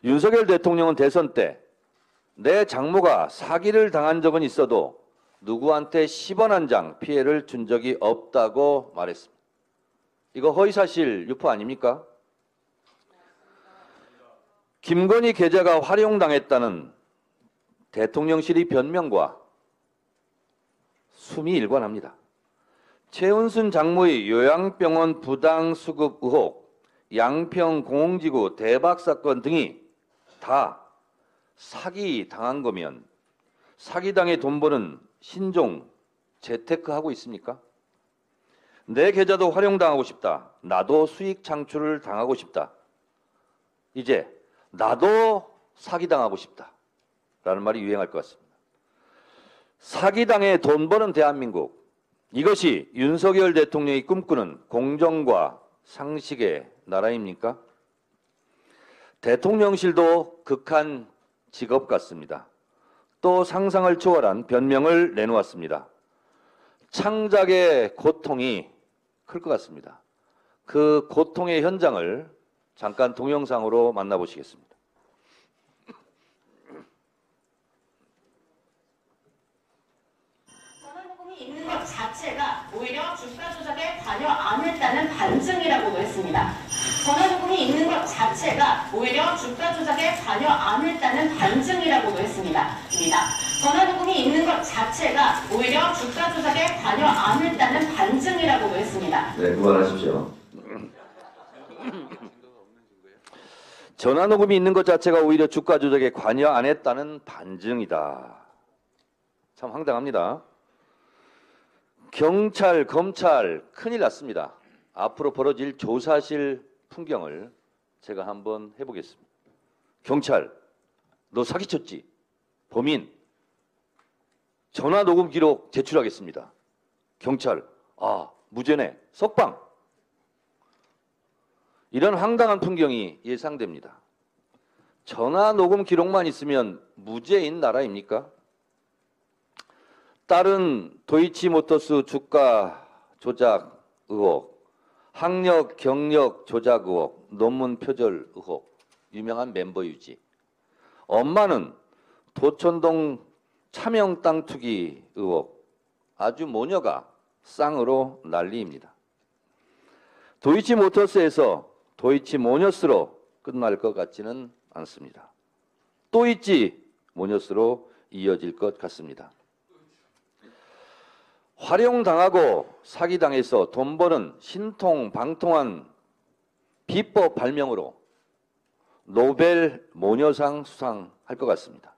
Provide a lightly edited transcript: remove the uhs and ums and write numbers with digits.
윤석열 대통령은 대선 때 내 장모가 사기를 당한 적은 있어도 누구한테 10원 한 장 피해를 준 적이 없다고 말했습니다. 이거 허위사실 유포 아닙니까? 김건희 계좌가 활용당했다는 대통령실의 변명과 숨이 일관합니다. 최은순 장모의 요양병원 부당수급 의혹, 양평 공공지구 대박 사건 등이 다 사기 당한 거면 사기당해 돈 버는 신종 재테크하고 있습니까? 내 계좌도 활용당하고 싶다. 나도 수익 창출을 당하고 싶다. 이제 나도 사기당하고 싶다. 라는 말이 유행할 것 같습니다. 사기당해 돈 버는 대한민국. 이것이 윤석열 대통령이 꿈꾸는 공정과 상식의 나라입니까? 대통령실도 극한 직업 같습니다. 또 상상을 초월한 변명을 내놓았습니다. 창작의 고통이 클 것 같습니다. 그 고통의 현장을 잠깐 동영상으로 만나보시겠습니다. 전화요금이 있는 것 자체가 오히려 주가 조작에 관여 안 했다는 반증이라고도 했습니다. 전화요금이 있는 것 자체가 오히려 주가 조작에 관여 안 했다는 반증이라고도 했습니다. 전화요금이 있는 것 자체가 오히려 주가 조작에 관여 안 했다는 반증이라고도 했습니다. 네, 그만하십시오. 전화녹음이 있는 것 자체가 오히려 주가 조작에 관여 안 했다는 반증이다. 참 황당합니다. 경찰, 검찰 큰일 났습니다. 앞으로 벌어질 조사실 풍경을 제가 한번 해보겠습니다. 경찰, 너 사기쳤지? 범인, 전화녹음 기록 제출하겠습니다. 경찰, 무죄네, 석방. 이런 황당한 풍경이 예상됩니다. 전화녹음 기록만 있으면 무죄인 나라입니까? 다른 도이치모터스 주가 조작 의혹, 학력 경력 조작 의혹, 논문 표절 의혹, 유명한 멤버 유지. 엄마는 도촌동 차명 땅 투기 의혹, 아주 모녀가 쌍으로 난리입니다. 도이치모터스에서 도이치모녀스로 끝날 것 같지는 않습니다. 또 있지 모녀스로 이어질 것 같습니다. 활용당하고 사기당해서 돈 버는 신통방통한 비법 발명으로 노벨 모녀상 수상할 것 같습니다.